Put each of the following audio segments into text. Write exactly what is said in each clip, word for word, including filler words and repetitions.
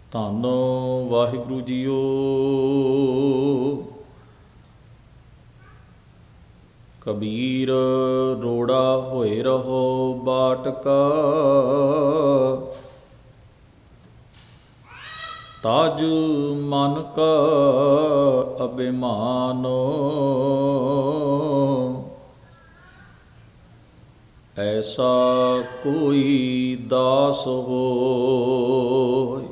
ਧੰਨ ਵਾਹਿਗੁਰੂ ਜੀਓ। ਕਬੀਰ ਰੋੜਾ ਹੋਏ ਰਹੋ ਬਾਟ ਕਾ, ਤਾਜ ਮਨ ਕਾ ਅਭਿਮਾਨ। ਐਸਾ ਕੋਈ ਦਾਸ ਹੋਇ,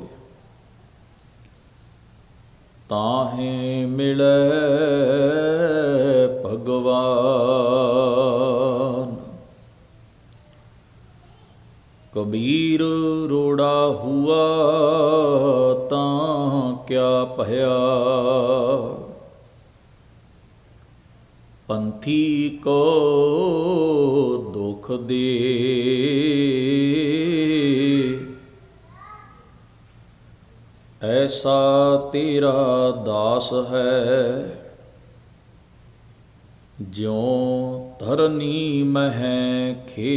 ਤਾਹੇ ਮਿਲੈ ਭਗਵਾਨ। ਕਬੀਰ ਰੋੜਾ ਹੁਆ ਤਾਂ ਕਿਆ ਭਇਆ, ਪੰਥੀ ਕੋ ਦੁਖ ਦੇ। ਐਸਾ ਤੇਰਾ ਦਾਸ ਹੈ, ਜਿਉ ਧਰਨੀ ਮਹਿ ਖੇ।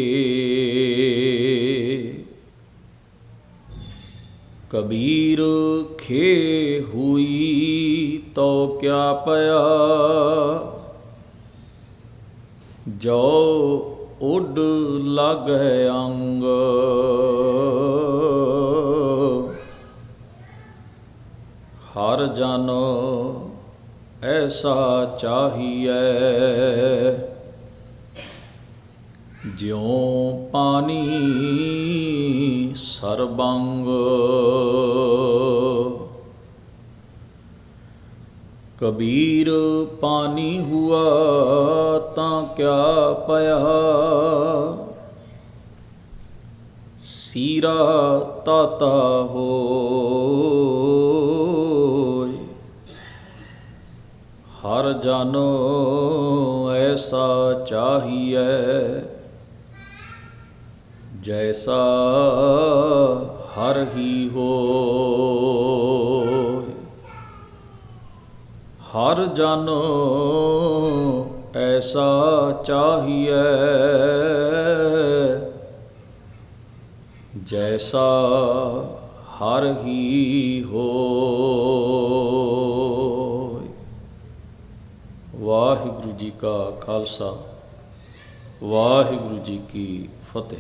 ਕਬੀਰ ਖੇ ਹੁਈ ਤੋ ਕਿਆ ਪਇਆ, ਜੋ ਉੱਡ ਲਾਗੈ ਅੰਗ। ਹਰ ਜਨ ਐਸਾ ਚਾਹੀਐ, ਜਿਉ ਪਾਣੀ ਸਰਬੰਗ। ਕਬੀਰ ਪਾਣੀ ਹੁਆ ਤਾਂ ਕਿਆ ਪਇਆ, ਸੀਰਾ ਤਾਤਾ ਹੋਇ। ਹਰ ਜਨ ਐਸਾ ਚਾਹੀਐ, ਜੈਸਾ ਹਰ ਹੀ ਹੋਇ। ਹਰ ਜਨ ਐਸਾ ਚਾਹੀਐ, ਜੈਸਾ ਹਰ ਹੀ ਹੋਇ। ਵਾਹਿਗੁਰੂ ਜੀ ਕਾ ਖਾਲਸਾ, ਵਾਹਿਗੁਰੂ ਜੀ ਕੀ ਫਤਿਹ।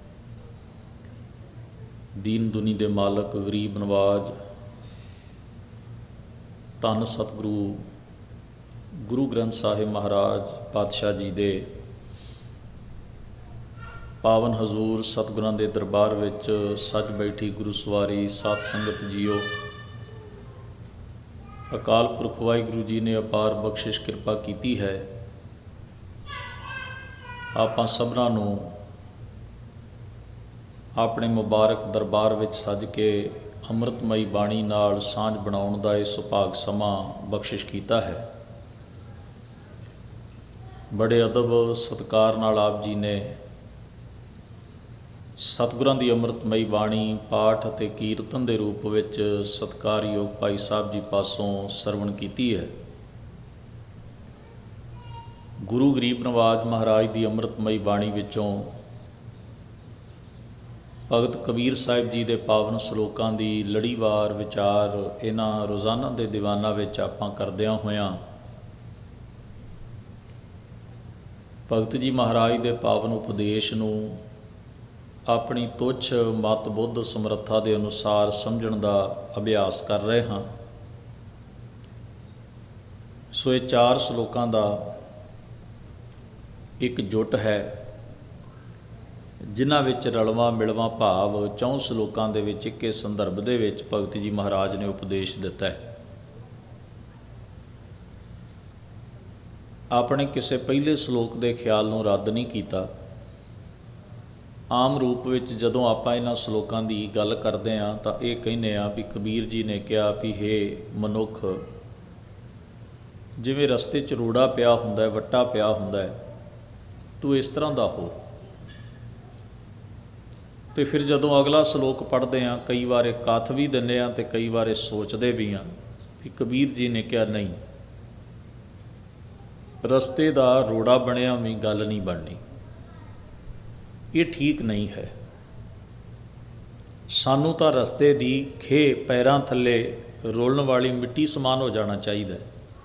ਦੀਨ ਦੁਨੀ ਦੇ ਮਾਲਕ, ਗਰੀਬ ਨਵਾਜ, ਧੰਨ ਸਤਿਗੁਰੂ ਗੁਰੂ ਗ੍ਰੰਥ ਸਾਹਿਬ ਮਹਾਰਾਜ ਪਾਤਸ਼ਾਹ ਜੀ ਦੇ ਪਾਵਨ ਹਜ਼ੂਰ ਸਤਿਗੁਰਾਂ ਦੇ ਦਰਬਾਰ ਵਿੱਚ ਸੱਜ ਬੈਠੀ ਗੁਰੂ ਸਵਾਰੀ ਸਾਧ ਸੰਗਤ ਜੀਓ। ਅਕਾਲ ਪੁਰਖ ਵਾਹਿਗੁਰੂ ਜੀ ਨੇ ਅਪਾਰ ਬਖਸ਼ਿਸ਼ ਕਿਰਪਾ ਕੀਤੀ ਹੈ। ਆਪਾਂ ਸਭਨਾਂ ਨੂੰ ਆਪਣੇ ਮੁਬਾਰਕ ਦਰਬਾਰ ਵਿੱਚ ਸੱਜ ਕੇ ਅੰਮ੍ਰਿਤਮਈ ਬਾਣੀ ਨਾਲ ਸਾਂਝ ਬਣਾਉਣ ਦਾ ਇਹ ਸੁਭਾਗ ਸਮਾਂ ਬਖਸ਼ਿਸ਼ ਕੀਤਾ ਹੈ। ਬੜੇ ਅਦਬ ਸਤਿਕਾਰ ਨਾਲ ਆਪ ਜੀ ਨੇ ਸਤਿਗੁਰਾਂ ਦੀ ਅੰਮ੍ਰਿਤਮਈ ਬਾਣੀ ਪਾਠ ਅਤੇ ਕੀਰਤਨ ਦੇ ਰੂਪ ਵਿੱਚ ਸਤਿਕਾਰਯੋਗ ਭਾਈ ਸਾਹਿਬ ਜੀ ਪਾਸੋਂ ਸਰਵਣ ਕੀਤੀ ਹੈ। ਗੁਰੂ ਗਰੀਬ ਨਵਾਜ ਮਹਾਰਾਜ ਦੀ ਅੰਮ੍ਰਿਤਮਈ ਬਾਣੀ ਵਿੱਚੋਂ ਭਗਤ ਕਬੀਰ ਸਾਹਿਬ ਜੀ ਦੇ ਪਾਵਨ ਸਲੋਕਾਂ ਦੀ ਲੜੀਵਾਰ ਵਿਚਾਰ ਇਹਨਾਂ ਰੋਜ਼ਾਨਾ ਦੇ ਦੀਵਾਨਾਂ ਵਿੱਚ ਆਪਾਂ ਕਰਦਿਆਂ ਹੋਇਆਂ ਭਗਤ ਜੀ ਮਹਾਰਾਜ ਦੇ ਪਾਵਨ ਉਪਦੇਸ਼ ਨੂੰ ਆਪਣੀ ਤੁੱਛ ਮਤ ਬੁੱਧ ਸਮਰੱਥਾ ਦੇ ਅਨੁਸਾਰ ਸਮਝਣ ਦਾ ਅਭਿਆਸ ਕਰ ਰਹੇ ਹਾਂ। ਸੋ ਇਹ ਚਾਰ ਸਲੋਕਾਂ ਦਾ ਇੱਕ ਜੁੱਟ ਹੈ, ਜਿਨ੍ਹਾਂ ਵਿੱਚ ਰਲਵਾਂ ਮਿਲਵਾਂ ਭਾਵ ਚੌਂ ਸਲੋਕਾਂ ਦੇ ਵਿੱਚ ਇੱਕੇ ਸੰਦਰਭ ਦੇ ਵਿੱਚ ਭਗਤ ਜੀ ਮਹਾਰਾਜ ਨੇ ਉਪਦੇਸ਼ ਦਿੱਤਾ ਹੈ। ਆਪਣੇ ਕਿਸੇ ਪਹਿਲੇ ਸਲੋਕ ਦੇ ਖਿਆਲ ਨੂੰ ਰੱਦ ਨਹੀਂ ਕੀਤਾ। ਆਮ ਰੂਪ ਵਿੱਚ ਜਦੋਂ ਆਪਾਂ ਇਹਨਾਂ ਸਲੋਕਾਂ ਦੀ ਗੱਲ ਕਰਦੇ ਹਾਂ ਤਾਂ ਇਹ ਕਹਿੰਦੇ ਹਾਂ ਵੀ ਕਬੀਰ ਜੀ ਨੇ ਕਿਹਾ ਵੀ ਹੇ ਮਨੁੱਖ, ਜਿਵੇਂ ਰਸਤੇ 'ਚ ਰੋੜਾ ਪਿਆ ਹੁੰਦਾ, ਵੱਟਾ ਪਿਆ ਹੁੰਦਾ, ਤੂੰ ਇਸ ਤਰ੍ਹਾਂ ਦਾ ਹੋ। ਅਤੇ ਫਿਰ ਜਦੋਂ ਅਗਲਾ ਸਲੋਕ ਪੜ੍ਹਦੇ ਹਾਂ ਕਈ ਵਾਰ ਇਹ ਕੱਥ ਵੀ ਦਿੰਦੇ ਹਾਂ ਅਤੇ ਕਈ ਵਾਰ ਇਹ ਸੋਚਦੇ ਵੀ ਹਾਂ ਵੀ ਕਬੀਰ ਜੀ ਨੇ ਕਿਹਾ ਨਹੀਂ, ਰਸਤੇ ਦਾ ਰੋੜਾ ਬਣਿਆ ਵੀ ਗੱਲ ਨਹੀਂ ਬਣਨੀ, ਇਹ ਠੀਕ ਨਹੀਂ ਹੈ। ਸਾਨੂੰ ਤਾਂ ਰਸਤੇ ਦੀ ਖੇ ਪੈਰਾਂ ਥੱਲੇ ਰੋਲਣ ਵਾਲੀ ਮਿੱਟੀ ਸਮਾਨ ਹੋ ਜਾਣਾ ਚਾਹੀਦਾ।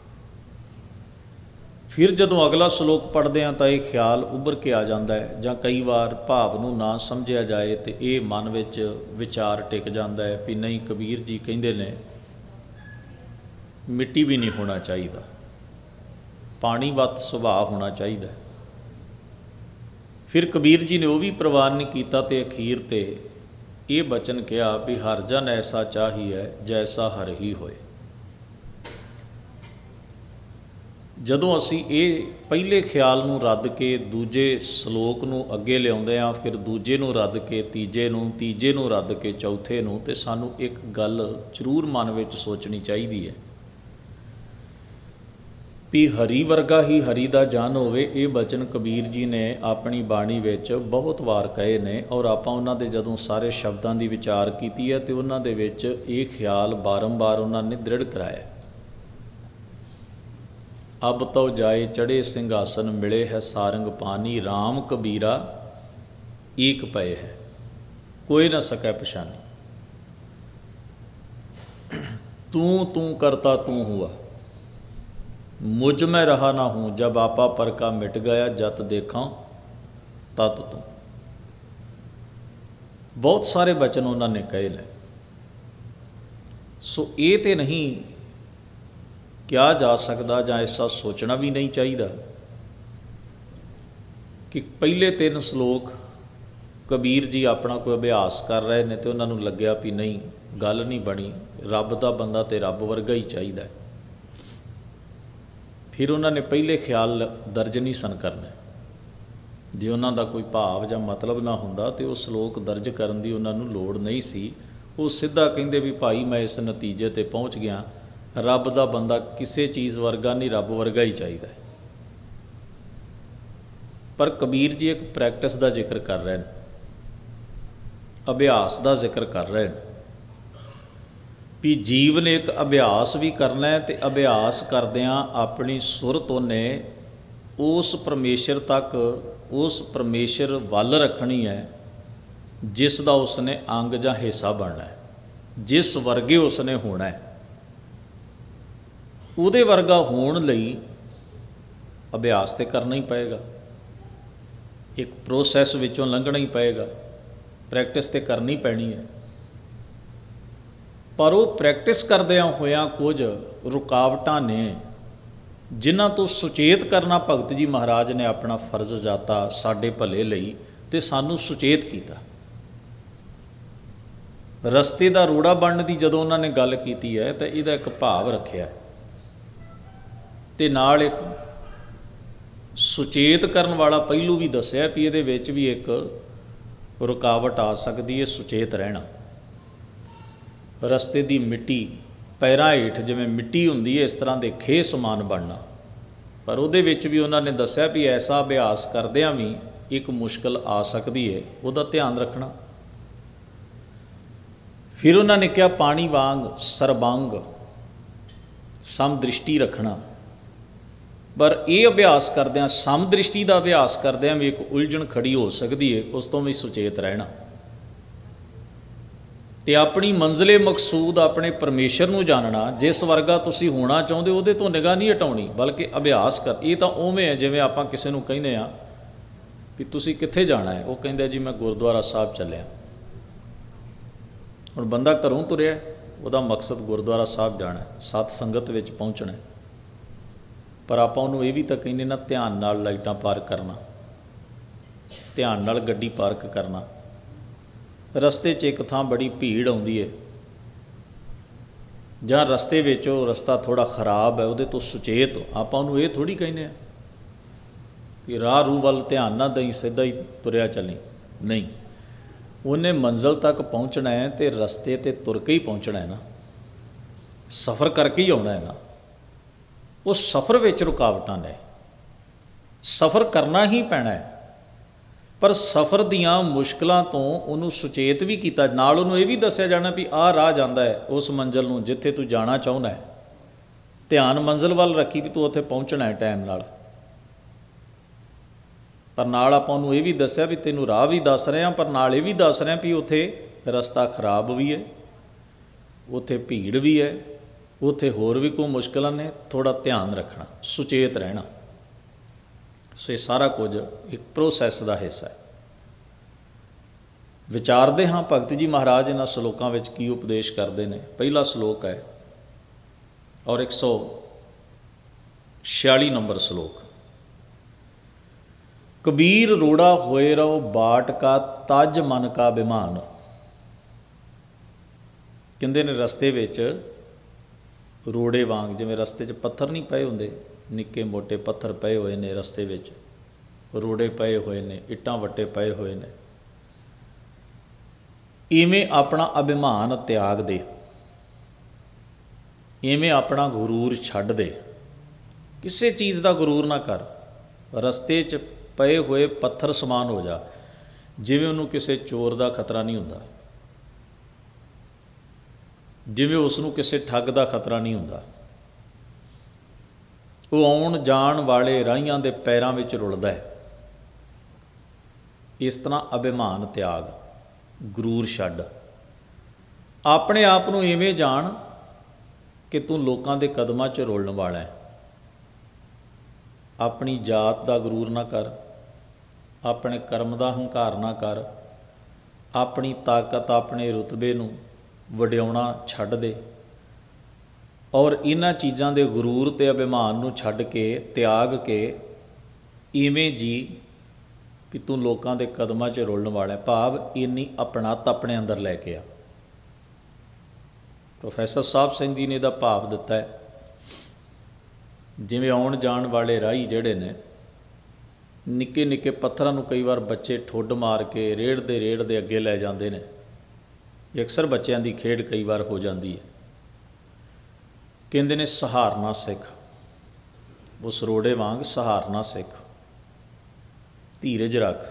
ਫਿਰ ਜਦੋਂ ਅਗਲਾ ਸ਼ਲੋਕ ਪੜ੍ਹਦੇ ਹਾਂ ਤਾਂ ਇਹ ਖਿਆਲ ਉੱਭਰ ਕੇ ਆ ਜਾਂਦਾ ਹੈ, ਜਾਂ ਕਈ ਵਾਰ ਭਾਵ ਨੂੰ ਨਾ ਸਮਝਿਆ ਜਾਏ ਤਾਂ ਇਹ ਮਨ ਵਿੱਚ ਵਿਚਾਰ ਟਿਕ ਜਾਂਦਾ ਹੈ ਵੀ ਨਹੀਂ, ਕਬੀਰ ਜੀ ਕਹਿੰਦੇ ਨੇ ਮਿੱਟੀ ਵੀ ਨਹੀਂ ਹੋਣਾ ਚਾਹੀਦਾ, ਪਾਣੀ ਵੱਤ ਸੁਭਾਅ ਹੋਣਾ ਚਾਹੀਦਾ। ਫਿਰ ਕਬੀਰ ਜੀ ਨੇ ਉਹ ਵੀ ਪ੍ਰਵਾਨ ਨਹੀਂ ਕੀਤਾ ਤੇ ਅਖੀਰ ਤੇ ਇਹ ਬਚਨ ਕਿਹਾ ਵੀ ਹਰ ਜਨ ਐਸਾ ਚਾਹੀਏ ਜੈਸਾ ਹਰ ਹੀ ਹੋਏ। ਜਦੋਂ ਅਸੀਂ ਇਹ ਪਹਿਲੇ ਖਿਆਲ ਨੂੰ ਰੱਦ ਕੇ ਦੂਜੇ ਸ਼ਲੋਕ ਨੂੰ ਅੱਗੇ ਲਿਆਉਂਦੇ ਹਾਂ, ਫਿਰ ਦੂਜੇ ਨੂੰ ਰੱਦ ਕੇ ਤੀਜੇ ਨੂੰ, ਤੀਜੇ ਨੂੰ ਰੱਦ ਕੇ ਚੌਥੇ ਨੂੰ, ਤੇ ਸਾਨੂੰ ਇੱਕ ਗੱਲ ਜ਼ਰੂਰ ਮਨ ਵਿੱਚ ਸੋਚਣੀ ਚਾਹੀਦੀ ਹੈ ਵੀ ਹਰੀ ਵਰਗਾ ਹੀ ਹਰੀ ਦਾ ਜਨ ਹੋਵੇ। ਇਹ ਬਚਨ ਕਬੀਰ ਜੀ ਨੇ ਆਪਣੀ ਬਾਣੀ ਵਿੱਚ ਬਹੁਤ ਵਾਰ ਕਹੇ ਨੇ, ਔਰ ਆਪਾਂ ਉਹਨਾਂ ਦੇ ਜਦੋਂ ਸਾਰੇ ਸ਼ਬਦਾਂ ਦੀ ਵਿਚਾਰ ਕੀਤੀ ਹੈ ਤੇ ਉਹਨਾਂ ਦੇ ਵਿੱਚ ਇਹ ਖਿਆਲ ਬਾਰੰਬਾਰ ਉਹਨਾਂ ਨੇ ਦ੍ਰਿੜ ਕਰਾਇਆ। ਅਬ ਤੋ ਜਾਏ ਚੜ੍ਹੇ ਸਿੰਘਾਸਨ, ਮਿਲੇ ਹੈ ਸਾਰੰਗ ਪਾਨੀ, ਰਾਮ ਕਬੀਰਾ ਏਕ ਪਏ ਹੈ, ਕੋਈ ਨਾ ਸਕੈ ਪਛਾਨੀ। ਤੂੰ ਤੂੰ ਕਰਤਾ ਤੂੰ ਹੁਆ, मुझ में रहा ना हूँ, जब आपा पर का मिट गया, जत देखा तत तू। बहुत सारे बचन उन्होंने कहे ने। सो ये तो नहीं क्या जा सकता, ਜਾਂ ऐसा सोचना भी नहीं चाहिए कि पहले तीन श्लोक कबीर जी अपना कोई अभ्यास कर रहे हैं तो उन्होंने लग्या भी नहीं, गल नहीं बनी, रब का बंदा तो रब वर्गा ही चाहिए। फिर उन्होंने पहले ख्याल दर्ज नहीं सन करने, जे उन्हों का कोई भाव या मतलब ना होंदा तो वो श्लोक दर्ज करन दी उन्होंने लोड़ नहीं सी। वो सीधा कहिंदे भी भाई मैं इस नतीजे ते पहुँच गया, रब का बंदा किसी चीज़ वर्गा नहीं, रब वर्गा ही चाहिए। पर कबीर जी एक प्रैक्टिस का जिक्र कर रहे हैं, अभ्यास का जिक्र कर रहे हैं भी जीव ने एक अभ्यास भी करना है, तो अभ्यास करदियां अपनी सुर तो ने उस परमेश्वर तक, उस परमेश्वर वल रखनी है जिस दा उसने अंग जां हिस्सा बनना है, जिस वर्गे उसने होना है। उहदे वर्गा होण लई अभ्यास तो करना ही पएगा, एक प्रोसैस विचों लंघना ही पएगा, प्रैक्टिस तो करनी पैनी है। पर वो प्रैक्टिस करदियां होया कुछ रुकावटां ने जिन्हां तो सुचेत करना भगत जी महाराज ने अपना फर्ज जाता साडे भले लई ते सानू सुचेत कीता। रस्ते दा रोड़ा बनने की जदों उन्होंने गल कीती है तो इहदा एक भाव रखिया ते नाल एक सुचेत करन वाला पहलू भी दस्सिया भी इहदे विच भी एक रुकावट आ सकती है, सुचेत रहना। रस्ते की मिट्टी पैरां हेठ जिवें मिट्टी हुंदी है इस तरह के खे समान बनना, पर उहदे विच भी उन्होंने दस्सिया भी ऐसा अभ्यास करदिआं भी एक मुश्किल आ सकती है, उहदा ध्यान रखना। फिर उन्होंने कहा पानी वांग सरबंग समदृष्टि रखना, पर यह अभ्यास करदिआं समदृष्टि का अभ्यास करदिआं भी एक उलझन खड़ी हो सकती है, उस तो भी सुचेत रहना ते अपनी मंजिले मकसूद अपने परमेश्वर नूं जानना। जिस वर्गा तुसीं होना चाहुंदे उहदे तो निगाह नहीं हटाउणी, बल्कि अभ्यास कर। ये तो उवें है जिवें आपां किसी नूं कहने आ भी तुसीं कित्थे जाना है, वो कहिंदा जी मैं गुरुद्वारा साहब चलिया। हुण बंदा घरों तुरिया, उहदा मकसद गुरुद्वारा साहब जाना है, सत संगत विच पहुँचना है, पर आपां उहनूं ये भी तो कहने ना ध्यान नाल लाइटां पार करना, ध्यान नाल गड्डी पार्क करना। रस्ते च एक थां बड़ी भीड़ आउंदी है जां रस्ते विच वो रस्ता थोड़ा खराब है, उहदे तो सुचेत हो। आपां उहनूं ये थोड़ी कहने आ कि राह रूह वल ध्यान ना दई सीधा ही तुरिया चली, नहीं, उन्हें मंजिल तक पहुँचना है तो रस्ते ते तुर के ही पहुँचना है ना, सफ़र करके ही आना है ना। उस सफ़र विच रुकावटां ने, सफ़र करना ही पैना है, पर सफ़र दियां मुश्किलों तो उन्होंने सुचेत भी किया, नाल उन्होंने ये भी दस्या जाना भी आह राह जाता है उस मंजिल नूं जिथे तू जाना चाहुंदा है, ध्यान मंजिल वाल रखी भी तू उत्थे पहुँचना है टाइम नाल। पर नाल आपां उहनूं ये भी दस्या भी तैनूं राह भी दस रहे हैं, पर नाल ये भी दस रहे हैं भी उत्थे ਰਸਤਾ ਖਰਾਬ ਵੀ ਹੈ, ਉੱਥੇ ਭੀੜ ਵੀ ਹੈ, ਉੱਥੇ ਹੋਰ ਵੀ ਕੋਈ ਮੁਸ਼ਕਿਲਾਂ ਨੇ, ਥੋੜ੍ਹਾ ਧਿਆਨ ਰੱਖਣਾ, ਸੁਚੇਤ ਰਹਿਣਾ। ਸੋ ਇਹ ਸਾਰਾ ਕੁਝ ਇੱਕ ਪ੍ਰੋਸੈਸ ਦਾ ਹਿੱਸਾ ਹੈ। ਵਿਚਾਰਦੇ ਹਾਂ ਭਗਤ ਜੀ ਮਹਾਰਾਜ ਇਹਨਾਂ ਸਲੋਕਾਂ ਵਿੱਚ ਕੀ ਉਪਦੇਸ਼ ਕਰਦੇ ਨੇ। ਪਹਿਲਾ ਸਲੋਕ ਹੈ ਔਰ ਇੱਕ ਸੌ ਛਿਆਲੀ ਨੰਬਰ ਸਲੋਕ। ਕਬੀਰ ਰੋੜਾ ਹੋਏ ਰਹੋ ਬਾਟ ਕਾ ਤਜ ਮਨ ਕਾ ਅਭਿਮਾਨ। ਕਹਿੰਦੇ ਨੇ ਰਸਤੇ ਵਿੱਚ ਰੋੜੇ ਵਾਂਗ, ਜਿਵੇਂ ਰਸਤੇ 'ਚ ਪੱਥਰ ਨਹੀਂ ਪਏ ਹੁੰਦੇ, ਨਿੱਕੇ ਮੋਟੇ ਪੱਥਰ ਪਏ ਹੋਏ ਨੇ ਰਸਤੇ ਵਿੱਚ, ਰੋੜੇ ਪਏ ਹੋਏ ਨੇ, ਇੱਟਾਂ ਵੱਟੇ ਪਏ ਹੋਏ ਨੇ, ਇਵੇਂ ਆਪਣਾ ਅਭਿਮਾਨ ਤਿਆਗ ਦੇ, ਇਵੇਂ ਆਪਣਾ ਗੁਰੂਰ ਛੱਡ ਦੇ। ਕਿਸੇ ਚੀਜ਼ ਦਾ ਗੁਰੂਰ ਨਾ ਕਰ। ਰਸਤੇ 'ਚ ਪਏ ਹੋਏ ਪੱਥਰ ਸਮਾਨ ਹੋ ਜਾ, ਜਿਵੇਂ ਉਹਨੂੰ ਕਿਸੇ ਚੋਰ ਦਾ ਖਤਰਾ ਨਹੀਂ ਹੁੰਦਾ, ਜਿਵੇਂ ਉਸ ਨੂੰ ਕਿਸੇ ਠੱਗ ਦਾ ਖਤਰਾ ਨਹੀਂ ਹੁੰਦਾ। ਉਹ ਆਉਣ ਜਾਣ ਵਾਲੇ ਰਾਹੀਆਂ ਦੇ ਪੈਰਾਂ ਵਿੱਚ ਰੁਲਦਾ ਹੈ। ਇਸ ਤਰ੍ਹਾਂ ਅਭਿਮਾਨ ਤਿਆਗ, ਗੁਰੂਰ ਛੱਡ। ਆਪਣੇ ਆਪ ਨੂੰ ਇਵੇਂ ਜਾਣ ਕਿ ਤੂੰ ਲੋਕਾਂ ਦੇ ਕਦਮਾਂ 'ਚ ਰੁਲਣ ਵਾਲਾ ਹੈ। ਆਪਣੀ ਜਾਤ ਦਾ ਗੁਰੂਰ ਨਾ ਕਰ, ਆਪਣੇ ਕਰਮ ਦਾ ਹੰਕਾਰ ਨਾ ਕਰ, ਆਪਣੀ ਤਾਕਤ, ਆਪਣੇ ਰੁਤਬੇ ਨੂੰ ਵਡਿਆਉਣਾ ਛੱਡ ਦੇ, ਔਰ ਇਹਨਾਂ ਚੀਜ਼ਾਂ ਦੇ ਗੁਰੂਰ ਅਤੇ ਅਭਿਮਾਨ ਨੂੰ ਛੱਡ ਕੇ, ਤਿਆਗ ਕੇ ਇਵੇਂ ਜੀ ਕਿ ਤੂੰ ਲੋਕਾਂ ਦੇ ਕਦਮਾਂ 'ਚ ਰੁਲਣ ਵਾਲਾ। ਭਾਵ ਇੰਨੀ ਆਪਣੱਤ ਆਪਣੇ ਅੰਦਰ ਲੈ ਕੇ ਆ। ਪ੍ਰੋਫੈਸਰ ਸਾਹਿਬ ਸਿੰਘ ਜੀ ਨੇ ਇਹਦਾ ਭਾਵ ਦਿੱਤਾ ਹੈ, ਜਿਵੇਂ ਆਉਣ ਜਾਣ ਵਾਲੇ ਰਾਹੀ ਜਿਹੜੇ ਨੇ, ਨਿੱਕੇ ਨਿੱਕੇ ਪੱਥਰਾਂ ਨੂੰ ਕਈ ਵਾਰ ਬੱਚੇ ਠੁੱਡ ਮਾਰ ਕੇ ਰੇੜਦੇ ਰੇੜਦੇ ਅੱਗੇ ਲੈ ਜਾਂਦੇ ਨੇ। ਅਕਸਰ ਬੱਚਿਆਂ ਦੀ ਖੇਡ ਕਈ ਵਾਰ ਹੋ ਜਾਂਦੀ ਹੈ। ਕਹਿੰਦੇ ਨੇ ਸਹਾਰਨਾ ਸਿੱਖ, ਉਸ ਰੋੜੇ ਵਾਂਗ ਸਹਾਰਨਾ ਸਿੱਖ, ਧੀਰਜ ਰੱਖ।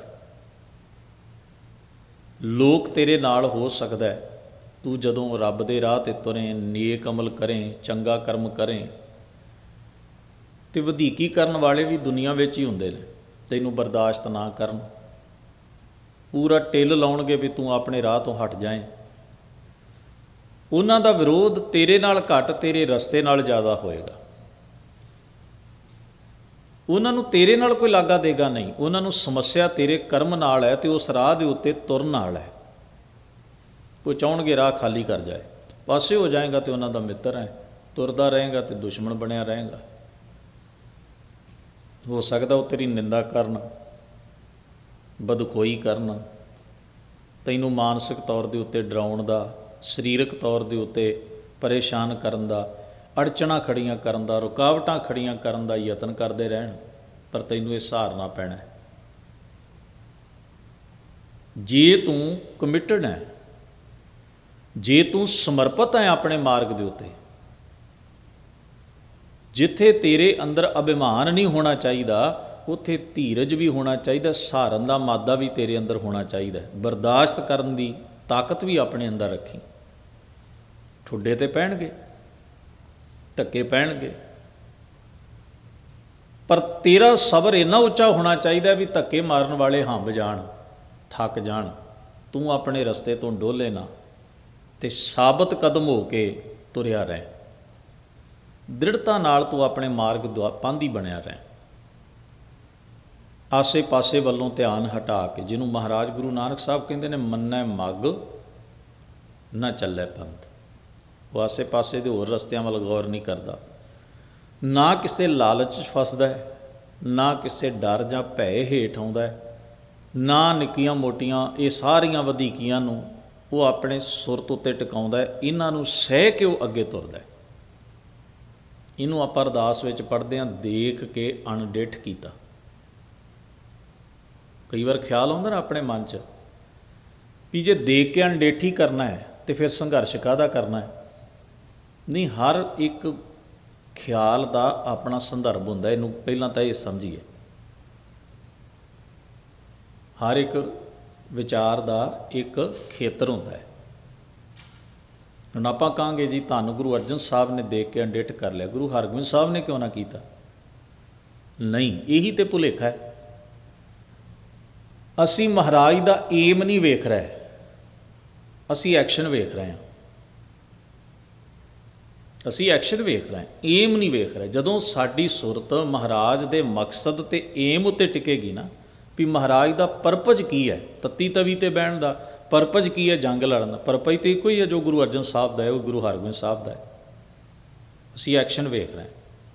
ਲੋਕ ਤੇਰੇ ਨਾਲ ਹੋ ਸਕਦਾ ਹੈ, ਤੂੰ ਜਦੋਂ ਰੱਬ ਦੇ ਰਾਹ 'ਤੇ ਤੁਰੇ, ਨੇਕ ਅਮਲ ਕਰੇ, ਚੰਗਾ ਕਰਮ ਕਰੇ, ਅਤੇ ਵਧੀਕੀ ਕਰਨ ਵਾਲੇ ਵੀ ਦੁਨੀਆ ਵਿੱਚ ਹੀ ਹੁੰਦੇ ਨੇ, ਤੈਨੂੰ ਬਰਦਾਸ਼ਤ ਨਾ ਕਰਨ, ਪੂਰਾ ਟਿੱਲ ਲਾਉਣਗੇ ਵੀ ਤੂੰ ਆਪਣੇ ਰਾਹ ਤੋਂ ਹਟ ਜਾਏ। ਉਹਨਾਂ ਦਾ ਵਿਰੋਧ ਤੇਰੇ ਨਾਲ ਘੱਟ, ਤੇਰੇ ਰਸਤੇ ਨਾਲ ਜ਼ਿਆਦਾ ਹੋਏਗਾ। ਉਹਨਾਂ ਨੂੰ ਤੇਰੇ ਨਾਲ ਕੋਈ ਲਾਗਾ ਦੇਗਾ ਨਹੀਂ। ਉਹਨਾਂ ਨੂੰ ਸਮੱਸਿਆ ਤੇਰੇ ਕਰਮ ਨਾਲ ਹੈ ਅਤੇ ਉਸ ਰਾਹ ਦੇ ਉੱਤੇ ਤੁਰਨ ਨਾਲ ਹੈ। ਉਹ ਚਾਹੁਣਗੇ ਰਾਹ ਖਾਲੀ ਕਰ ਜਾਏ, ਪਾਸੇ ਹੋ ਜਾਏਗਾ ਅਤੇ ਉਹਨਾਂ ਦਾ ਮਿੱਤਰ ਹੈ, ਤੁਰਦਾ ਰਹੇਗਾ ਅਤੇ ਦੁਸ਼ਮਣ ਬਣਿਆ ਰਹੇਗਾ। ਹੋ ਸਕਦਾ ਉਹ ਤੇਰੀ ਨਿੰਦਾ ਕਰਨ, ਬਦਖੋਈ ਕਰਨ, ਤੈਨੂੰ ਮਾਨਸਿਕ ਤੌਰ ਦੇ ਉੱਤੇ ਡਰਾਉਣ ਦਾ, ਸਰੀਰਕ ਤੌਰ ਦੇ ਉੱਤੇ ਪਰੇਸ਼ਾਨ ਕਰਨ ਦਾ, ਅੜਚਣਾਂ ਖੜੀਆਂ ਕਰਨ ਦਾ, ਰੁਕਾਵਟਾਂ ਖੜੀਆਂ ਕਰਨ ਦਾ ਯਤਨ ਕਰਦੇ ਰਹਿਣ, ਪਰ ਤੈਨੂੰ ਇਹ ਸਹਾਰਨਾ ਪੈਣਾ। ਜੇ ਤੂੰ ਕਮਿਟਡ ਹੈ, ਜੇ ਤੂੰ ਸਮਰਪਿਤ ਹੈ ਆਪਣੇ ਮਾਰਗ ਦੇ ਉੱਤੇ, ਜਿੱਥੇ ਤੇਰੇ ਅੰਦਰ ਅਭਿਮਾਨ ਨਹੀਂ ਹੋਣਾ ਚਾਹੀਦਾ, ਉੱਥੇ ਧੀਰਜ ਵੀ ਹੋਣਾ ਚਾਹੀਦਾ, ਸਹਾਰਨ ਦਾ ਮਾਦਾ ਵੀ ਤੇਰੇ ਅੰਦਰ ਹੋਣਾ ਚਾਹੀਦਾ, ਬਰਦਾਸ਼ਤ ਕਰਨ ਦੀ ਤਾਕਤ ਵੀ ਆਪਣੇ ਅੰਦਰ ਰੱਖੀ। ਠੁੱਡੇ ਤੇ ਪੈਣਗੇ, ਧੱਕੇ ਪੈਣਗੇ, ਪਰ ਤੇਰਾ ਸਬਰ ਇੰਨਾ ਉੱਚਾ ਹੋਣਾ ਚਾਹੀਦਾ ਵੀ ਧੱਕੇ ਮਾਰਨ ਵਾਲੇ ਹੰਭ ਜਾਣ, ਥੱਕ ਜਾਣ, ਤੂੰ ਆਪਣੇ ਰਸਤੇ ਤੋਂ ਡੋਲੇ ਨਾ ਅਤੇ ਸਾਬਤ ਕਦਮ ਹੋ ਕੇ ਤੁਰਿਆ ਰਹਿ। ਦ੍ਰਿੜਤਾ ਨਾਲ ਤੂੰ ਆਪਣੇ ਮਾਰਗ ਦੁਆ ਪਾਂਧੀ ਬਣਿਆ ਰਹਿ। ਆਸੇ ਪਾਸੇ ਵੱਲੋਂ ਧਿਆਨ ਹਟਾ ਕੇ, ਜਿਹਨੂੰ ਮਹਾਰਾਜ ਗੁਰੂ ਨਾਨਕ ਸਾਹਿਬ ਕਹਿੰਦੇ ਨੇ, ਮੰਨੈ ਮੱਗ ਨਾ ਚੱਲੇ ਪੰਥ। ਉਹ ਆਸੇ ਪਾਸੇ ਦੇ ਹੋਰ ਰਸਤਿਆਂ ਵੱਲ ਗੌਰ ਨਹੀਂ ਕਰਦਾ, ਨਾ ਕਿਸੇ ਲਾਲਚ 'ਚ ਫਸਦਾ ਹੈ, ਨਾ ਕਿਸੇ ਡਰ ਜਾਂ ਭੈ ਹੇਠ ਆਉਂਦਾ ਹੈ, ਨਾ ਨਿੱਕੀਆਂ ਮੋਟੀਆਂ ਇਹ ਸਾਰੀਆਂ ਵਧੀਕੀਆਂ ਨੂੰ ਉਹ ਆਪਣੇ ਸੁਰਤ ਉੱਤੇ ਟਿਕਾਉਂਦਾ ਹੈ। ਇਹਨਾਂ ਨੂੰ ਸਹਿ ਕੇ ਉਹ ਅੱਗੇ ਤੁਰਦਾ ਹੈ। ਇਹਨੂੰ ਆਪਾਂ ਅਰਦਾਸ ਵਿੱਚ ਪੜ੍ਹਦੇ ਹਾਂ, ਦੇਖ ਕੇ ਅਣਡਿੱਠ ਕੀਤਾ। ਕਈ ਵਾਰ ਖਿਆਲ ਆਉਂਦਾ ਨਾ ਆਪਣੇ ਮਨ 'ਚ ਵੀ ਜੇ ਦੇਖ ਕੇ ਅਣਡਿੱਠੀ ਕਰਨਾ ਹੈ ਤਾਂ ਫਿਰ ਸੰਘਰਸ਼ ਕਾਹਦਾ ਕਰਨਾ ਹੈ। ਨਹੀਂ, ਹਰ ਇੱਕ ਖਿਆਲ ਦਾ ਆਪਣਾ ਸੰਦਰਭ ਹੁੰਦਾ। ਇਹਨੂੰ ਪਹਿਲਾਂ ਤਾਂ ਇਹ ਸਮਝੀਏ, ਹਰ ਇੱਕ ਵਿਚਾਰ ਦਾ ਇੱਕ ਖੇਤਰ ਹੁੰਦਾ ਹੈ। ਹੁਣ ਆਪਾਂ ਕਹਾਂਗੇ ਜੀ ਧੰਨ ਗੁਰੂ ਅਰਜਨ ਸਾਹਿਬ ਨੇ ਦੇਖ ਕੇ ਅਣਡਿੱਠ ਕਰ ਲਿਆ, ਗੁਰੂ ਹਰਗੋਬਿੰਦ ਸਾਹਿਬ ਨੇ ਕਿਉਂ ਨਾ ਕੀਤਾ? ਨਹੀਂ, ਇਹੀ ਤਾਂ ਭੁਲੇਖਾ ਹੈ। ਅਸੀਂ ਮਹਾਰਾਜ ਦਾ ਏਮ ਨਹੀਂ ਵੇਖ ਰਹੇ, ਅਸੀਂ ਐਕਸ਼ਨ ਵੇਖ ਰਹੇ ਹਾਂ, ਅਸੀਂ ਐਕਸ਼ਨ ਵੇਖ ਰਹੇ ਹਾਂ, ਏਮ ਨਹੀਂ ਵੇਖ ਰਹੇ। ਜਦੋਂ ਸਾਡੀ ਸੁਰਤ ਮਹਾਰਾਜ ਦੇ ਮਕਸਦ ਤੇ ਏਮ ਉੱਤੇ ਟਿਕੇਗੀ ਨਾ, ਵੀ ਮਹਾਰਾਜ ਦਾ ਪਰਪਜ਼ ਕੀ ਹੈ, ਤੱਤੀ ਤਵੀ ਤੇ ਬਹਿਣ ਦਾ ਪਰਪਜ਼ ਕੀ ਹੈ, ਜੰਗ ਲੜਨ ਦਾ ਪਰਪਜ਼ ਤਾਂ ਇੱਕੋ ਹੀ ਹੈ ਜੋ ਗੁਰੂ ਅਰਜਨ ਸਾਹਿਬ ਦਾ ਹੈ, ਉਹ ਗੁਰੂ ਹਰਗੋਬਿੰਦ ਸਾਹਿਬ ਦਾ ਹੈ। ਅਸੀਂ ਐਕਸ਼ਨ ਵੇਖ ਰਹੇ ਹਾਂ,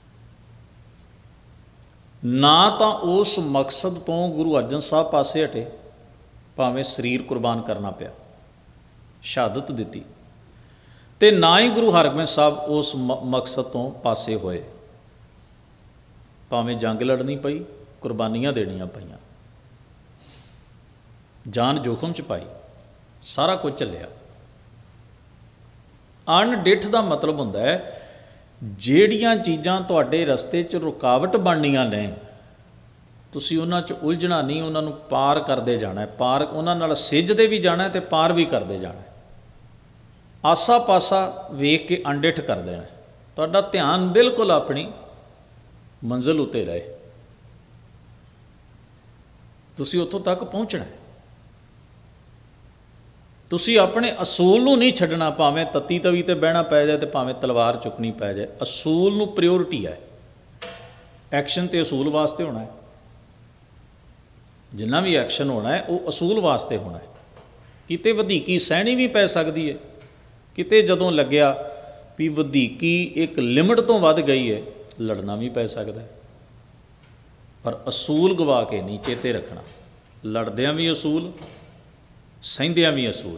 ਨਾ ਤਾਂ ਉਸ ਮਕਸਦ ਤੋਂ ਗੁਰੂ ਅਰਜਨ ਸਾਹਿਬ ਪਾਸੇ ਹਟੇ, ਭਾਵੇਂ ਸਰੀਰ ਕੁਰਬਾਨ ਕਰਨਾ ਪਿਆ, ਸ਼ਹਾਦਤ ਦਿੱਤੀ, ਤੇ ਨਾ ਹੀ ਗੁਰੂ ਹਰਗੋਬਿੰਦ ਸਾਹਿਬ ਉਸ ਮ ਮਕਸਦ ਤੋਂ ਪਾਸੇ ਹੋਏ, ਭਾਵੇਂ ਜੰਗ ਲੜਨੀ ਪਈ, ਕੁਰਬਾਨੀਆਂ ਦੇਣੀਆਂ ਪਈਆਂ, ਜਾਨ ਜੋਖਮ 'ਚ ਪਾਈ, ਸਾਰਾ ਕੁਝ ਚੱਲਿਆ। ਅਣਡਿੱਠ ਦਾ ਮਤਲਬ ਹੁੰਦਾ ਹੈ ਜਿਹੜੀਆਂ ਚੀਜ਼ਾਂ ਤੁਹਾਡੇ ਰਸਤੇ 'ਚ ਰੁਕਾਵਟ ਬਣਨੀਆਂ ਨੇ, ਤੁਸੀਂ ਉਹਨਾਂ 'ਚ ਉਲਝਣਾ ਨਹੀਂ, ਉਹਨਾਂ ਨੂੰ ਪਾਰ ਕਰਦੇ ਜਾਣਾ, ਪਾਰ ਉਹਨਾਂ ਨਾਲ ਸਿੱਝਦੇ ਵੀ ਜਾਣਾ ਅਤੇ ਪਾਰ ਵੀ ਕਰਦੇ ਜਾਣਾ। ਆਸਾ ਪਾਸਾ ਵੇਖ ਕੇ ਅਣਡਿੱਠ ਕਰ ਦੇਣਾ, ਤੁਹਾਡਾ ਧਿਆਨ ਬਿਲਕੁਲ ਆਪਣੀ ਮੰਜ਼ਿਲ ਉੱਤੇ ਰਹੇ, ਤੁਸੀਂ ਉੱਥੋਂ ਤੱਕ ਪਹੁੰਚਣਾ। ਤੁਸੀਂ ਆਪਣੇ ਅਸੂਲ ਨੂੰ ਨਹੀਂ ਛੱਡਣਾ, ਭਾਵੇਂ ਤੱਤੀ ਤਵੀ ਤੇ ਬਹਿਣਾ ਪੈ ਜਾਏ ਤੇ ਭਾਵੇਂ ਤਲਵਾਰ ਚੁੱਕਣੀ ਪੈ ਜਾਏ। ਅਸੂਲ ਨੂੰ ਪ੍ਰਿਓਰਿਟੀ ਹੈ, ਐਕਸ਼ਨ ਤੇ ਅਸੂਲ ਵਾਸਤੇ ਹੋਣਾ ਹੈ। ਜਿੰਨਾ ਵੀ ਐਕਸ਼ਨ ਹੋਣਾ ਹੈ ਉਹ ਅਸੂਲ ਵਾਸਤੇ ਹੋਣਾ ਹੈ। ਕਿਤੇ ਵਧੀਕੀ ਸਹਿਣੀ ਵੀ ਪੈ ਸਕਦੀ ਹੈ, ਕਿਤੇ ਜਦੋਂ ਲੱਗਿਆ ਵੀ ਵਧੀਕੀ ਇੱਕ ਲਿਮਟ ਤੋਂ ਵੱਧ ਗਈ ਹੈ, ਲੜਨਾ ਵੀ ਪੈ ਸਕਦਾ ਹੈ। ਪਰ ਅਸੂਲ ਗਵਾ ਕੇ ਨਹੀਂ ਚੇਤੇ ਰੱਖਣਾ, ਲੜਦਿਆਂ ਵੀ ਅਸੂਲ, ਸਹਿੰਦਿਆਂ ਵੀ ਅਸੂਲ।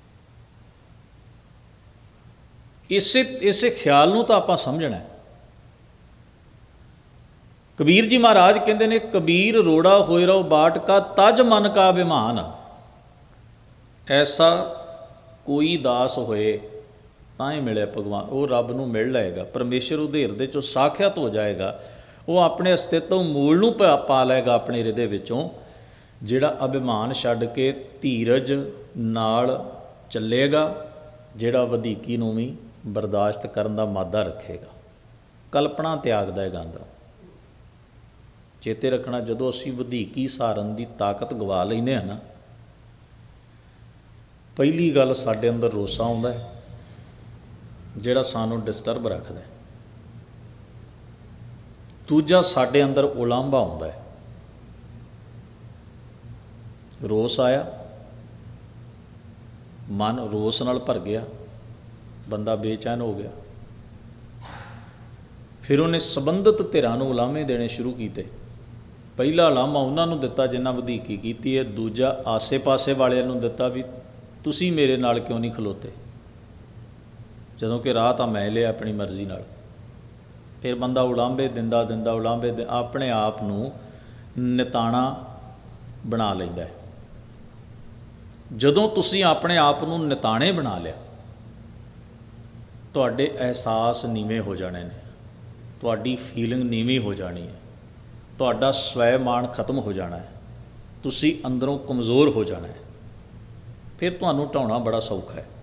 ਇਸੇ ਇਸੇ ਖਿਆਲ ਨੂੰ ਤਾਂ ਆਪਾਂ ਸਮਝਣਾ। ਕਬੀਰ ਜੀ ਮਹਾਰਾਜ ਕਹਿੰਦੇ ਨੇ, ਕਬੀਰ ਰੋੜਾ ਹੋਏ ਰਹੋ ਬਾਟ ਕਾ, ਤਜ ਮਨ ਕਾ ਅਭਿਮਾਨ। ਐਸਾ ਕੋਈ ਦਾਸ ਹੋਏ ਤਾਂ ਹੀ ਮਿਲਿਆ ਭਗਵਾਨ, ਉਹ ਰੱਬ ਨੂੰ ਮਿਲ ਲਏਗਾ, ਪਰਮੇਸ਼ਰ ਉਹਦੇ ਹਿਰਦੇ 'ਚੋਂ ਸਾਖਿਆਤ ਹੋ ਜਾਏਗਾ, ਉਹ ਆਪਣੇ ਅਸਤਿਤਵ ਮੂਲ ਨੂੰ ਪਾ ਲਏਗਾ ਆਪਣੇ ਹਿਰਦੇ ਵਿੱਚੋਂ, ਜਿਹੜਾ ਅਭਿਮਾਨ ਛੱਡ ਕੇ ਧੀਰਜ ਨਾਲ ਚੱਲੇਗਾ, ਜਿਹੜਾ ਵਧੀਕੀ ਨੂੰ ਵੀ ਬਰਦਾਸ਼ਤ ਕਰਨ ਦਾ ਮਾਦਾ ਰੱਖੇਗਾ, ਕਲਪਨਾ ਤਿਆਗ ਦੇਗਾ ਅੰਦਰੋਂ। ਚੇਤੇ ਰੱਖਣਾ, ਜਦੋਂ ਅਸੀਂ ਵਧੀਕੀ ਸਹਾਰਨ ਦੀ ਤਾਕਤ ਗਵਾ ਲੈਂਦੇ ਹਾਂ ਨਾ, ਪਹਿਲੀ ਗੱਲ ਸਾਡੇ ਅੰਦਰ ਰੋਸਾ ਆਉਂਦਾ ਹੈ ਜਿਹੜਾ ਸਾਨੂੰ ਡਿਸਟਰਬ ਰੱਖਦਾ। ਦੂਜਾ, ਸਾਡੇ ਅੰਦਰ ਉਲਾਂਭਾ ਆਉਂਦਾ ਹੈ। ਰੋਸ ਆਇਆ, ਮਨ ਰੋਸ ਨਾਲ ਭਰ ਗਿਆ, ਬੰਦਾ ਬੇਚੈਨ ਹੋ ਗਿਆ, ਫਿਰ ਉਹਨੇ ਸੰਬੰਧਿਤ ਧਿਰਾਂ ਨੂੰ ਉਲਾਮੇ ਦੇਣੇ ਸ਼ੁਰੂ ਕੀਤੇ। ਪਹਿਲਾ ਉਲਾਮਾ ਉਹਨਾਂ ਨੂੰ ਦਿੱਤਾ ਜਿਨ੍ਹਾਂ ਵਧੀਕੀ ਕੀਤੀ ਹੈ, ਦੂਜਾ ਆਸੇ ਪਾਸੇ ਵਾਲਿਆਂ ਨੂੰ ਦਿੱਤਾ ਵੀ ਤੁਸੀਂ ਮੇਰੇ ਨਾਲ ਕਿਉਂ ਨਹੀਂ ਖਲੋਤੇ, ਜਦੋਂ ਕਿ ਰਾਹ ਤਾਂ ਮੈਂ ਲਿਆ ਆਪਣੀ ਮਰਜ਼ੀ ਨਾਲ। ਫਿਰ ਬੰਦਾ ਉਲਾਂਭੇ ਦਿੰਦਾ ਦਿੰਦਾ ਉਲਾਂਭੇ ਆਪਣੇ ਆਪ ਨੂੰ ਨਿਤਾਣਾ ਬਣਾ ਲੈਂਦਾ ਹੈ। ਜਦੋਂ ਤੁਸੀਂ ਆਪਣੇ ਆਪ ਨੂੰ ਨਿਤਾਣੇ ਬਣਾ ਲਿਆ, ਤੁਹਾਡੇ ਅਹਿਸਾਸ ਨੀਵੇਂ ਹੋ ਜਾਣੇ ਨੇ, ਤੁਹਾਡੀ ਫੀਲਿੰਗ ਨੀਵੀਂ ਹੋ ਜਾਣੀ ਹੈ, ਤੁਹਾਡਾ ਸਵੈ ਮਾਣ ਖਤਮ ਹੋ ਜਾਣਾ ਹੈ, ਤੁਸੀਂ ਅੰਦਰੋਂ ਕਮਜ਼ੋਰ ਹੋ ਜਾਣਾ ਹੈ। ਫਿਰ ਤੁਹਾਨੂੰ ਢਾਉਣਾ ਬੜਾ ਸੌਖਾ ਹੈ,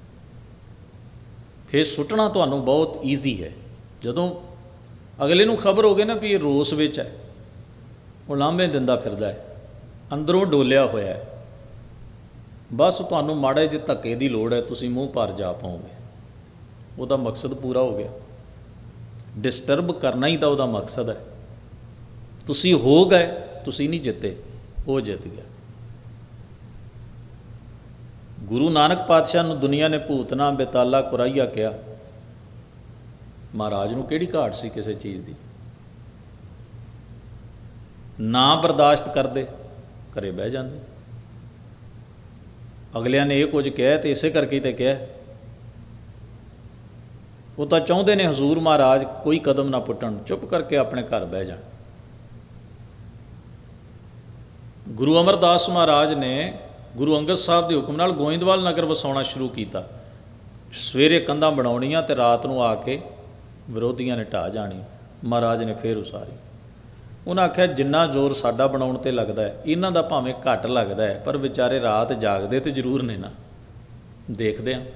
ਫਿਰ ਸੁੱਟਣਾ ਤੁਹਾਨੂੰ ਬਹੁਤ ਈਜ਼ੀ ਹੈ। ਜਦੋਂ ਅਗਲੇ ਨੂੰ ਖਬਰ ਹੋ ਗਈ ਨਾ ਵੀ ਇਹ ਰੋਸ ਵਿੱਚ ਹੈ, ਉਹ ਲਾਂਭੇ ਦਿੰਦਾ ਫਿਰਦਾ ਹੈ, ਅੰਦਰੋਂ ਡੋਲਿਆ ਹੋਇਆ ਹੈ, ਬਸ ਤੁਹਾਨੂੰ ਮਾੜੇ ਜਿਹੇ ਧੱਕੇ ਦੀ ਲੋੜ ਹੈ, ਤੁਸੀਂ ਮੂੰਹ ਭਰ ਜਾ ਪਾਓਗੇ, ਉਹਦਾ ਮਕਸਦ ਪੂਰਾ ਹੋ ਗਿਆ। ਡਿਸਟਰਬ ਕਰਨਾ ਹੀ ਤਾਂ ਉਹਦਾ ਮਕਸਦ ਹੈ। ਤੁਸੀਂ ਹੋ ਗਏ, ਤੁਸੀਂ ਨਹੀਂ ਜਿੱਤੇ, ਉਹ ਜਿੱਤ ਗਿਆ। ਗੁਰੂ ਨਾਨਕ ਪਾਤਸ਼ਾਹ ਨੂੰ ਦੁਨੀਆ ਨੇ ਭੂਤਨਾ ਬੇਤਾਲਾ ਕੁਰਾਈਆ ਕਿਹਾ, ਮਹਾਰਾਜ ਨੂੰ ਕਿਹੜੀ ਘਾਟ ਸੀ ਕਿਸੇ ਚੀਜ਼ ਦੀ? ਨਾ ਬਰਦਾਸ਼ਤ ਕਰਦੇ, ਘਰੇ ਬਹਿ ਜਾਂਦੇ। ਅਗਲਿਆਂ ਨੇ ਇਹ ਕੁਝ ਕਿਹਾ ਤੇ ਇਸੇ ਕਰਕੇ ਤੇ ਕਿਹਾ। ਉਹ ਤਾਂ ਚਾਹੁੰਦੇ ਨੇ ਹਜ਼ੂਰ ਮਹਾਰਾਜ ਕੋਈ ਕਦਮ ਨਾ ਪੁੱਟਣ, ਚੁੱਪ ਕਰਕੇ ਆਪਣੇ ਘਰ ਬਹਿ ਜਾਣ। ਗੁਰੂ ਅਮਰਦਾਸ ਮਹਾਰਾਜ ਨੇ ਗੁਰੂ ਅੰਗਦ ਸਾਹਿਬ ਦੇ ਹੁਕਮ ਨਾਲ ਗੋਇੰਦਵਾਲ ਨਗਰ ਵਸਾਉਣਾ ਸ਼ੁਰੂ ਕੀਤਾ। ਸਵੇਰੇ ਕੰਧਾਂ ਬਣਾਉਣੀਆਂ ਤੇ ਰਾਤ ਨੂੰ ਆ ਕੇ ਵਿਰੋਧੀਆਂ ਨੇ ਢਾਹ ਜਾਣੀ। ਮਹਾਰਾਜ ਨੇ ਫਿਰ ਉਸਾਰੀ। ਉਹਨਾਂ ਆਖਿਆ ਜਿੰਨਾ ਜ਼ੋਰ ਸਾਡਾ ਬਣਾਉਣ 'ਤੇ ਲੱਗਦਾ ਹੈ, ਇਹਨਾਂ ਦਾ ਭਾਵੇਂ ਘੱਟ ਲੱਗਦਾ ਹੈ, ਪਰ ਵਿਚਾਰੇ ਰਾਤ ਜਾਗਦੇ ਤੇ ਜ਼ਰੂਰ ਨੇ ਨਾ। ਦੇਖਦੇ ਹਾਂ,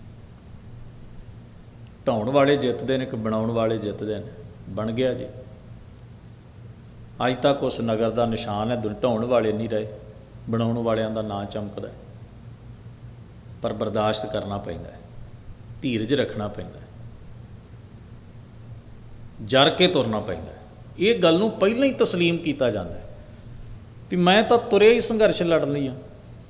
ਢਾਉਣ ਵਾਲੇ ਜਿੱਤਦੇ ਨੇ ਕਿ ਬਣਾਉਣ ਵਾਲੇ ਜਿੱਤਦੇ ਨੇ। ਬਣ ਗਿਆ ਜੀ। ਅੱਜ ਤੱਕ ਉਸ ਨਗਰ ਦਾ ਨਿਸ਼ਾਨ ਹੈ, ਢਾਉਣ ਵਾਲੇ ਨਹੀਂ ਰਹੇ, ਬਣਾਉਣ ਵਾਲਿਆਂ ਦਾ ਨਾਂ ਚਮਕਦਾ। पर बर्दाश्त करना पैंदा है, धीरज रखना पैंदा है, जर के तुरना पैंदा है। ये गल नूं पहलां ही तस्लीम किया जाता है भी मैं तो तुरे ही संघर्ष लड़ लई आ,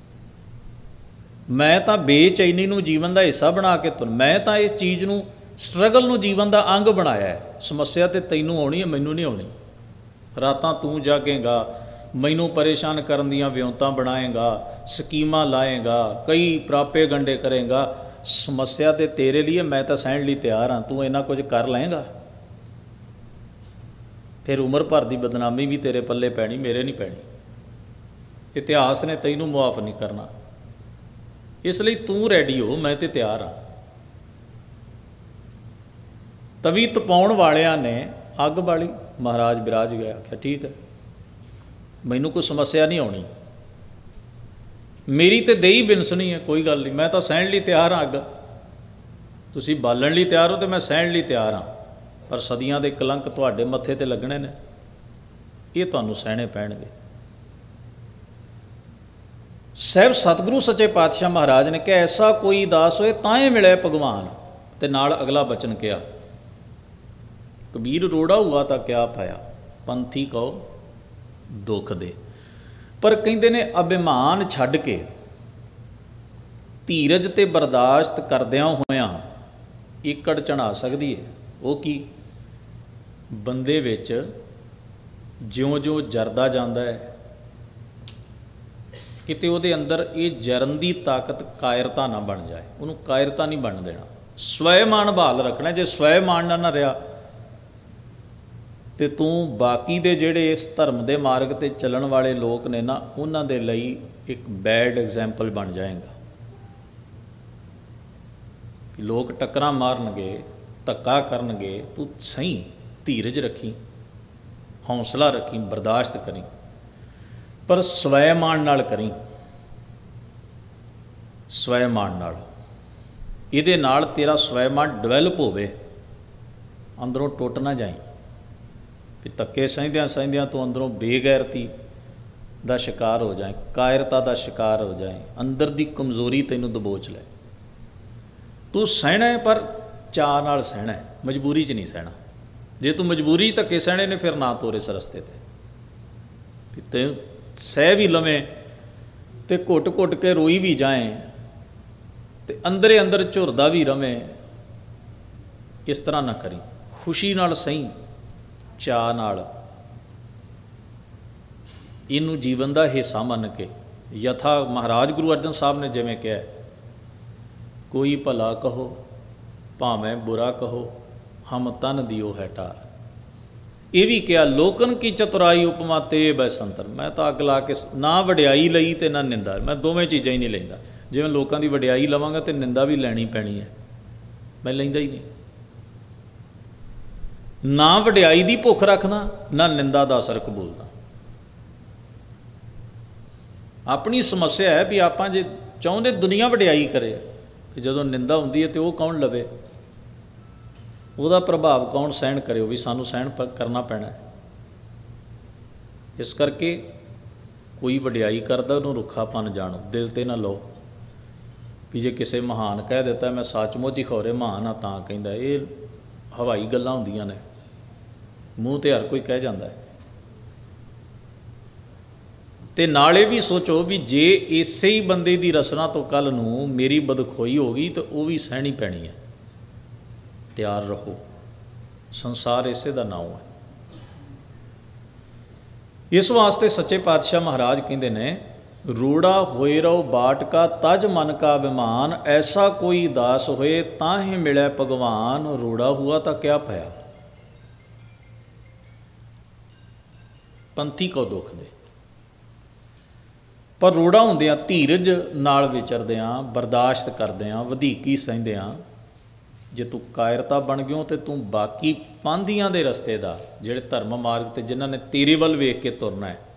मैं तो बेचैनी नूं जीवन का हिस्सा बना के तुर, मैं तो इस चीज़ नूं स्ट्रगल नूं जीवन का अंग बनाया है। समस्या तो तैनूं आउणी है, मैनूं नहीं आउणी। रातां तूं जागेगा, मैनूं परेशान करन दियां विਉਂਤਾਂ बनाएगा, स्कीमां लाएगा, कई प्रापे गंडे करेगा। समस्या तो तेरे लिए, मैं तो सहण लई तैयार हाँ, तू इन्ना कुछ कर लएगा, फिर उम्र भर की बदनामी भी तेरे पल्ले पैनी, मेरे नहीं पैनी। इतिहास ने तैनूं मुआफ नहीं करना, इसलिए तू रैडी हो, मैं तो तैयार हाँ। तवी तपाउण वालियां ने अग बाली, महाराज विराज गया, आख्या ठीक है, मैनू कोई समस्या नहीं आनी, मेरी तो दही बिनसनी है, कोई गल नहीं, मैं तो सहण लई तैयार हाँ। अग तुसीं बालण लई तैयार हो तो मैं सहण लई तैयार हाँ, पर सदियां दे कलंक तुहाडे मत्थे ते लगने ने, ये तुहानूं सहणे पैणगे। साहिब सतगुरु सच्चे पातशाह महाराज ने कहा ऐसा कोई दास होए तां मिले भगवान, ते नाल अगला बचन कहा कबीर रोड़ा हुआ तो क्या पाया, पंथी कहो दुख दे। पर कहते ने अभिमान छड्ड के धीरज ते बर्दाश्त करदियां होयां ईकड़ चढ़ा सकदी है। वो की बंदे विच ज्यों ज्यों जरदा जांदा है, किते उहदे अंदर ये जरन की ताकत कायरता ना बन जाए, उन्होंने कायरता नहीं बन देना, स्वयमान बहाल रखना। जे स्वयमान ना ना रहा तो तू बाकी दे जेड़े इस धर्म के मार्ग ते चलण वाले लोग ने ना, उन्हां दे लई एक बैड एग्जाम्पल बन जाएगा। लोग टक्करां मारनगे, धक्का करनगे, तू सही धीरज रखी, हौसला रखी, बर्दाश्त करी, पर स्वयमान नाल करी, स्वयमान नाल। इहदे नाल तेरा स्वयमान डिवैलप होवे, अंदरों टुट ना जाए कि धक्के सहदियां सहदियां तू अंदरों बेगैरती का शिकार हो जाए, कायरता का शिकार हो जाए, अंदर की कमज़ोरी तैनूं दबोच ले। तू सहना है पर चाह नाल सहना है, मजबूरी च नहीं सहना। जे तू मजबूरी धक्के सहने ने फिर ना तोरे इस रस्ते ते ते सह भी लवें तो घुट घुट के रोई भी जाए, तो अंदरे अंदर झुरदा भी रवें, इस तरह ना करी। खुशी नाल सही, चाह नाल इनू जीवन का हिस्सा मन के, यथा महाराज गुरु अर्जन साहब ने जिवें कहा, कोई भला कहो भावें बुरा कहो, हम तन दियो है टार। ये भी कहा लोकन की चतुराई उपमा ते बैसंतर। मैं तो अग ला के ना वड्याई लई ते ना निंदा, मैं दोवें चीज़ां ही नहीं लैंदा। जिवें लोकां दी वड्याई लवांगा तो निंदा भी लैनी पैनी है, मैं लैंदा ही नहीं। ना वड्याई दी भुख रखना, ना निंदा दा असर कबूलना। अपनी समस्या है भी आपां जे चाहुंदे दुनिया वड्याई करे, कि जदों निंदा हुंदी है तो वो कौन लवे, ਉਹਦਾ प्रभाव कौन सहन करे, वो भी सानू सहन करना पैना है। इस करके कोई वड्याई करदा उन्होंने रुखापन जानो, दिल ते ना लो भी जे किसी महान कह दिता मैं सचमुच ही खौरे महान हाँ तां कहंदा, ये हवाई गल्लां हुंदियां ने, मूँह ते हर कोई कह जाता है। ते नाले भी सोचो भी जे इसे ही बंदे की रसना तो कल नूं मेरी बदखोई हो गई तो वो भी सहनी पैनी है। तैयार रहो, संसार इसे का नाम है। इस वास्ते सच्चे पातशाह महाराज कहते ने, रूड़ा होए रहो बाट का तज मन का अभिमान, ऐसा कोई दास होए ताहि मिले भगवान, रूड़ा हुआ तो क्या पाया। पंथी को दुख दे, पर रूड़ा हुंदियां धीरज नाल विचरदियां, बर्दाश्त करदियां, वधीकी सहिंदियां, जे तू कायरता बन गयो तो तू बाकी पांधियां दे रस्ते दा, जिहड़े धर्म मार्ग ते जिन्हां ने तेरे वल वेख के तुरना है,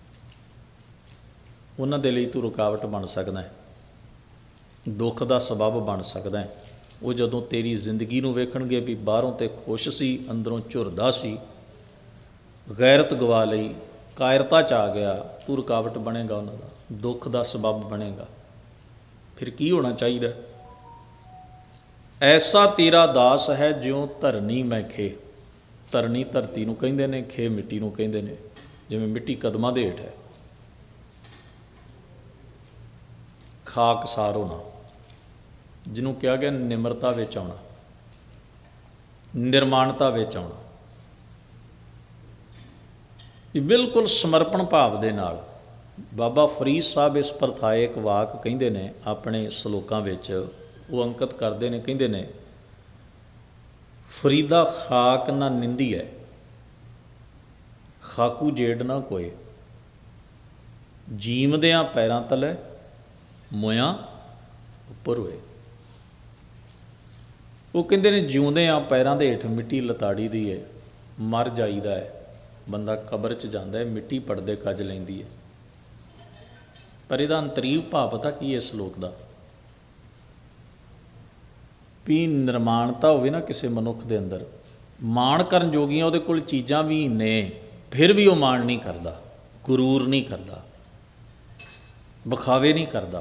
उन्हां दे लई तू रुकावट बन सकदा है, दुख दा सबब बन सकदा है। वो जदों तेरी जिंदगी नूं वेखणगे भी बाहरों ते खुश सी, अंदरों झुरदा सी, गैरत गवा लई, कायरता च आ गया, तू रुकावट बनेगा, उन्हां दा दुख दा सबब बनेगा। फिर की होना चाहिए? ऐसा तेरा दास है ज्यों धरनी मैं खे। धरनी धरती नूं कहिंदे ने, खे मिट्टी नूं कहिंदे ने, जिवें मिट्टी कदमां दे हेठ है। खाक सार होना, जिन्हों कहा गया निमरता विच आउणा, निर्माणता विच आउणा, बिल्कुल समर्पण भाव दे नाल। बाबा फरीद साहब इस परथाए एक वाक कहिंदे ने अपने सलोकां विच, वो अंकित करते हैं, कहिंदे ने, फरीदा खाक ना निंदी है, खाकू जेड़ ना कोई, जीवदियां पैरां तले मोया उपर होए। वो कहते हैं जिउंदियां पैरां दे हेठ मिट्टी लताड़ी दी है, मर जाईदा है, बंदा कबर च जाता है, मिट्टी पड़दे कज लैंदी है। पर इहदा अंतरीव भाव पता की है इस श्लोक का? भी निर्माणता होवे ना किसी मनुख दे अंदर, माण करन जोगियां उहदे कोल चीज़ां भी ने, फिर भी वो माण नहीं करता, गुरूर नहीं करता, विखावे नहीं करता,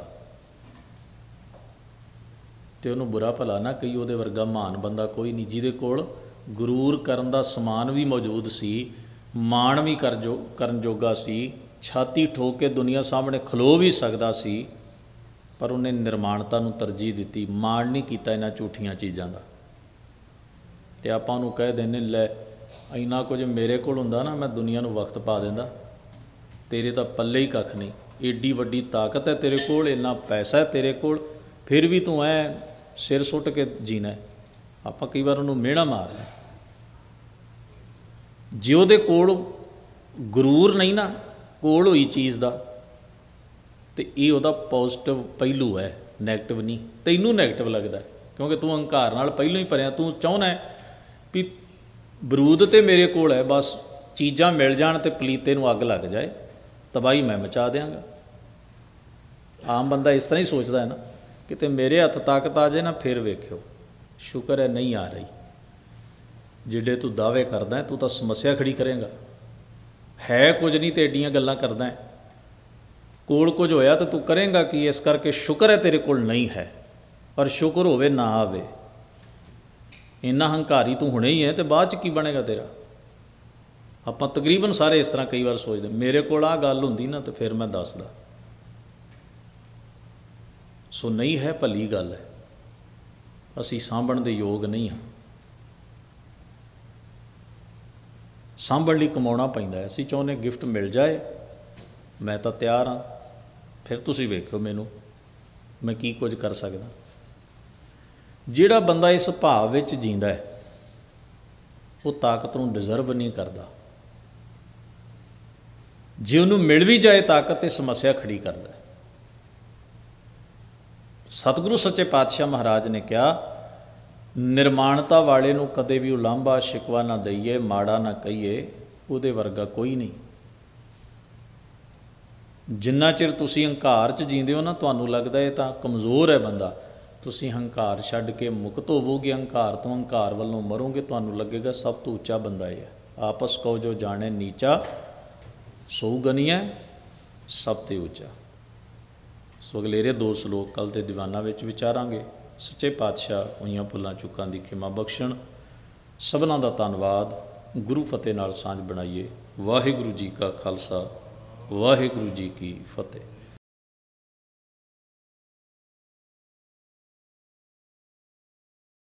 तो उन्होंने बुरा भला ना कही, उहदे वर्गा महान बंदा कोई नहीं, जिहदे कोल गुरूर करन दा समान भी मौजूद सी, माण भी कर जो करन जोगा सी, छाती ठोक के दुनिया सामने खलो भी सकता सी, पर उन्हें निर्माणता नूं तरजीह दिती, माण नहीं कीता इन्हां झूठियां चीज़ां दा। ते आपां नूं कह देने लै इन्ना कुछ मेरे कोल हुंदा ना, मैं दुनिया नूं वक्त पा देंदा, तेरे तां पल्ले ही कख नहीं, एडी वड्डी ताकत है तेरे कोल, इन्ना पैसा है तेरे कोल, फिर भी तूं ऐ सिर सुट के जीना है। आपां कई बार उन्होंने मिहणा मारना, जे उहदे कोल गुरूर नहीं ना, कोल होई चीज़ का, तो ये उहदा पॉजिटिव पहलू है, नैगेटिव नहीं। तैनूं नैगेटिव लगता है क्योंकि तू हंकार नाल पहलों ही भरिया, तू चाहुंदा है भी बरूद तो मेरे कोल है, बस चीज़ां मिल जाण तो पलीते नूं अग लग जाए, तबाही मैं मचा देंगा। आम बंदा इस तरह ही सोचता है ना, किते मेरे हथ ताकत आ जाए ना, फिर वेख्यो शुक्र है नहीं आ रही। जिहड़े तू दावे करदा है, तू तो समस्या खड़ी करेगा, है कुछ नहीं तो एडियां गल्लां करदा है, कोल कुछ होया तो तू करेगा कि इस करके शुक्र है तेरे कोल नहीं है, पर शुक्र होवे ना आवे, इन्ना हंकारी तू हुणे ही है तो बाद च की बनेगा तेरा। आपां तकरीबन सारे इस तरह कई बार सोचते, मेरे कोल आ गल हुंदी ना तो फिर मैं दसदा। सो नहीं है, भली गल है, असीं सांभण दे योग नहीं हाँ, सांभण लई कमाउणा पैंदा है। असीं चाहुंदे गिफ्ट मिल जाए, मैं तो तैयार हाँ, फिर तुसीं वेखो मैनूं मैं की कुछ कर सकदा। जिहड़ा बंदा इस भाव विच जींदा है, वो ताकत नूं डिजर्व नहीं करदा। जे उन्होंने मिल भी जाए ताकत, तो समस्या खड़ी करदा है। सतगुरु सच्चे पातशाह महाराज ने कहा, निर्माणता वाले नूं कदे भी उलांभा शिकवा ना दईए, माड़ा ना कहीए, उहदे वर्गा कोई नहीं। जिन्ना चिर तुसीं हंकार च जींदे हो ना, तुहानूं लगदा है तां कमज़ोर है बंदा, तुसीं हंकार छड्ड के मुक्त होवोगे, हंकार तो हंकार वालों मरोगे, तुहानूं लगेगा सब तो उच्चा बंदा है। आपस को जो जाने नीचा, सो गनिया सब ते उच्चा। सो अगलेरे दो श्लोक कल ते दीवाना विच विचारांगे। सच्चे पातशाह होईयां भुल्लां चुकां दी खिमा बख्शण। सबनां दा धन्नवाद। गुरु फतेह नाल सांझ बनाइए। वाहिगुरू जी का खालसा, वाहिगुरू जी की फतेह।